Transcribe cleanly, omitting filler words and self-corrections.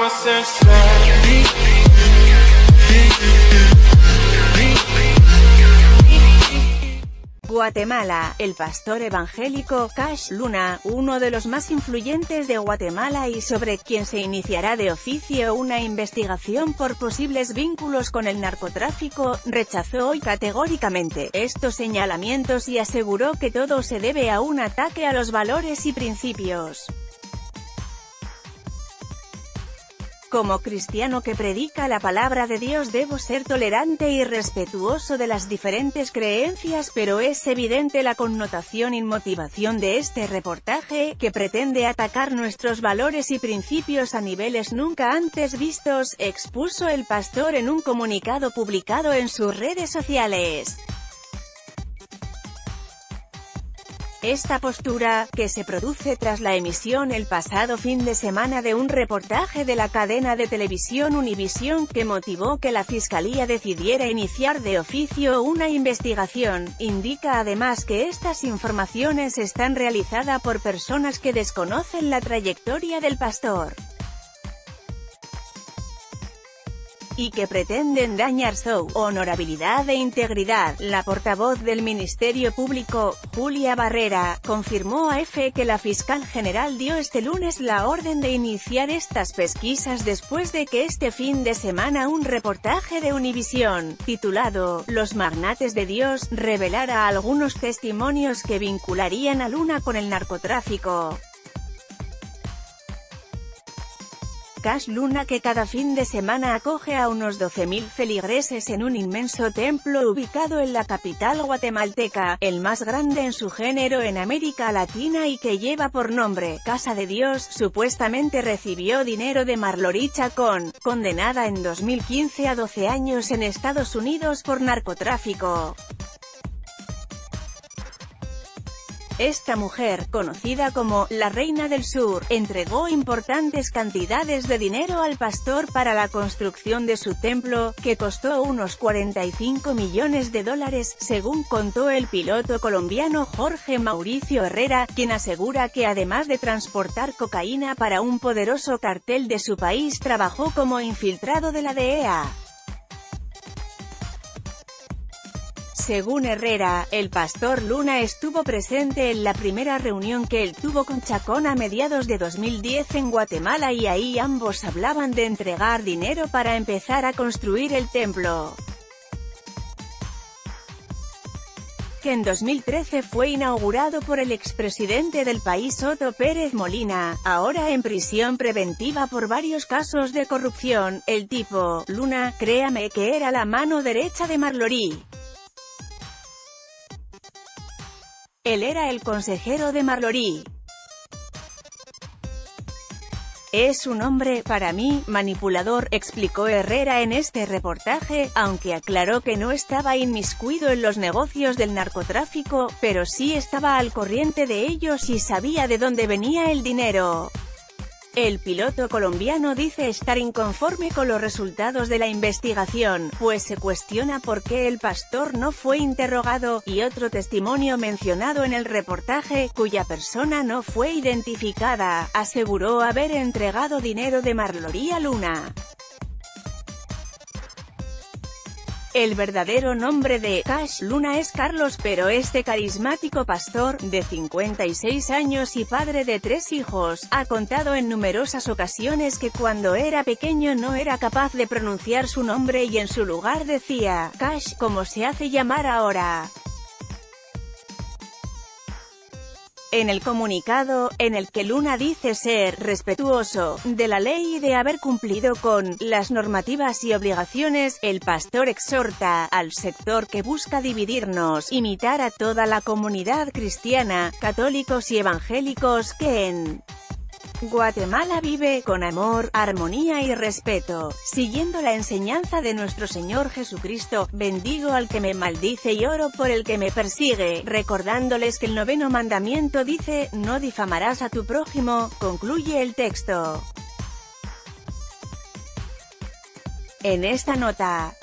Guatemala, el pastor evangélico Cash Luna, uno de los más influyentes de Guatemala y sobre quien se iniciará de oficio una investigación por posibles vínculos con el narcotráfico, rechazó hoy categóricamente estos señalamientos y aseguró que todo se debe a un ataque a los valores y principios. Como cristiano que predica la palabra de Dios debo ser tolerante y respetuoso de las diferentes creencias, pero es evidente la connotación y motivación de este reportaje, que pretende atacar nuestros valores y principios a niveles nunca antes vistos, expuso el pastor en un comunicado publicado en sus redes sociales. Esta postura, que se produce tras la emisión el pasado fin de semana de un reportaje de la cadena de televisión Univisión que motivó que la Fiscalía decidiera iniciar de oficio una investigación, indica además que estas informaciones están realizadas por personas que desconocen la trayectoria del pastor y que pretenden dañar su honorabilidad e integridad. La portavoz del Ministerio Público, Julia Barrera, confirmó a EFE que la fiscal general dio este lunes la orden de iniciar estas pesquisas después de que este fin de semana un reportaje de Univisión, titulado «Los magnates de Dios», revelara algunos testimonios que vincularían a Luna con el narcotráfico. Cash Luna, que cada fin de semana acoge a unos 12.000 feligreses en un inmenso templo ubicado en la capital guatemalteca, el más grande en su género en América Latina y que lleva por nombre Casa de Dios, supuestamente recibió dinero de Marjorie Chacón, condenada en 2015 a 12 años en Estados Unidos por narcotráfico. Esta mujer, conocida como «la Reina del Sur», entregó importantes cantidades de dinero al pastor para la construcción de su templo, que costó unos 45 millones de dólares, según contó el piloto colombiano Jorge Mauricio Herrera, quien asegura que además de transportar cocaína para un poderoso cartel de su país trabajó como infiltrado de la DEA. Según Herrera, el pastor Luna estuvo presente en la primera reunión que él tuvo con Chacón a mediados de 2010 en Guatemala y ahí ambos hablaban de entregar dinero para empezar a construir el templo, que en 2013 fue inaugurado por el expresidente del país Otto Pérez Molina, ahora en prisión preventiva por varios casos de corrupción. El tipo, Luna, créame que era la mano derecha de Marjorie. Él era el consejero de Marjorie. Es un hombre, para mí, manipulador, explicó Herrera en este reportaje, aunque aclaró que no estaba inmiscuido en los negocios del narcotráfico, pero sí estaba al corriente de ellos y sabía de dónde venía el dinero. El piloto colombiano dice estar inconforme con los resultados de la investigación, pues se cuestiona por qué el pastor no fue interrogado, y otro testimonio mencionado en el reportaje, cuya persona no fue identificada, aseguró haber entregado dinero de Marjorie a Luna. El verdadero nombre de Cash Luna es Carlos, pero este carismático pastor, de 56 años y padre de 3 hijos, ha contado en numerosas ocasiones que cuando era pequeño no era capaz de pronunciar su nombre y en su lugar decía Cash, como se hace llamar ahora. En el comunicado, en el que Luna dice ser respetuoso de la ley y de haber cumplido con las normativas y obligaciones, el pastor exhorta al sector que busca dividirnos, imitar a toda la comunidad cristiana, católicos y evangélicos que en Guatemala vive con amor, armonía y respeto, siguiendo la enseñanza de nuestro Señor Jesucristo. Bendigo al que me maldice y oro por el que me persigue, recordándoles que el 9º mandamiento dice, no difamarás a tu prójimo, concluye el texto. En esta nota,